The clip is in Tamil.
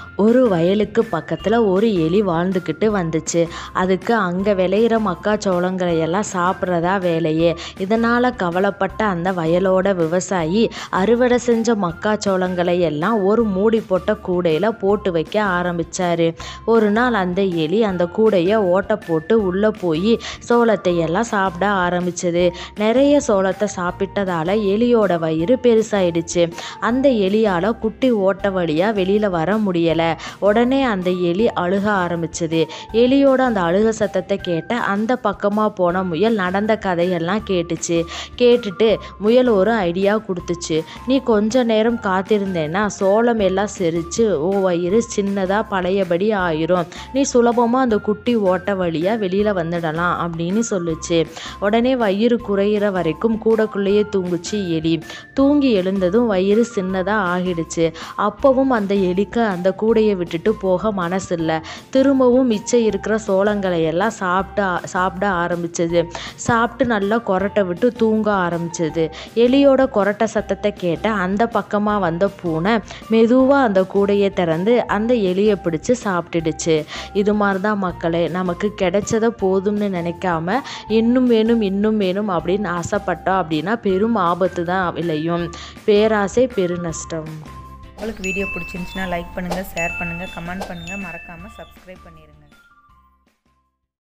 ஒரு வயலுக்கு பக்கத்தில் ஒரு எலி வாழ்ந்துக்கிட்டு வந்துச்சு. அதுக்கு அங்கே விளையிற மக்காச்சோளங்களை எல்லாம் சாப்பிட்றதா வேலையே. இதனால் கவலைப்பட்ட அந்த வயலோட விவசாயி அறுவடை செஞ்ச மக்காச்சோளங்களை எல்லாம் ஒரு மூடி போட்ட கூடையில் போட்டு வைக்க ஆரம்பித்தார். ஒரு நாள் அந்த எலி அந்த கூடையை ஓட்டை போட்டு உள்ளே போய் சோளத்தை எல்லாம் சாப்பிட ஆரம்பிச்சது. நிறைய சோளத்தை சாப்பிட்டதால் எலியோட வயிறு பெருசாயிடுச்சு. அந்த எலியால் குட்டி ஓட்டை வழியாக வெளியில் வர முடியலை. உடனே அந்த எலி அழுக ஆரம்பிச்சது. எலியோட அந்த அழுக சத்தத்தை கேட்ட அந்த பக்கமாக போன முயல் நடந்த கதையெல்லாம் கேட்டுச்சு. கேட்டுட்டு முயல் ஒரு ஐடியா கொடுத்துச்சு. நீ கொஞ்ச நேரம் காத்திருந்தேன்னா சோளம் எல்லாம் செரிச்சு வயிறு சின்னதாக பழையபடி ஆயிரும். நீ சுலபமாக அந்த குட்டி ஓட்ட வழியாக வெளியில் வந்துடலாம் அப்படின்னு சொல்லுச்சு. உடனே வயிறு குறையிற வரைக்கும் கூடக்குள்ளேயே தூங்குச்சு எலி. தூங்கி எழுந்ததும் வயிறு சின்னதாக ஆகிடுச்சு. அப்பவும் அந்த எலிக்கு அந்த கூடையை விட்டுட்டு போக மனசில்லை. திரும்பவும் மிச்சம் இருக்கிற சோளங்களை எல்லாம் சாப்பிட ஆரம்பிச்சது. சாப்பிட்டு நல்லா கொரட்டை விட்டு தூங்க ஆரம்பிச்சது. எலியோட கொரட்டை சத்தத்தை கேட்ட அந்த பக்கமாக வந்த பூனை மெதுவாக அந்த கூடையை திறந்து அந்த எலியை பிடிச்சு சாப்பிட்டுடுச்சு. இது மாதிரி தான் மக்களே, நமக்கு கிடைச்சதை போதும்னு நினைக்காம இன்னும் வேணும் அப்படின்னு ஆசைப்பட்டோம் அப்படின்னா பெரும் ஆபத்து தான் விளையும். பேராசை பெருநஷ்டம். உங்களுக்கு வீடியோ பிடிச்சிருந்துச்சுன்னா லைக் பண்ணுங்கள், ஷேர் பண்ணுங்கள், கமெண்ட் பண்ணுங்கள், மறக்காமல் சப்ஸ்கிரைப் பண்ணிடுங்க.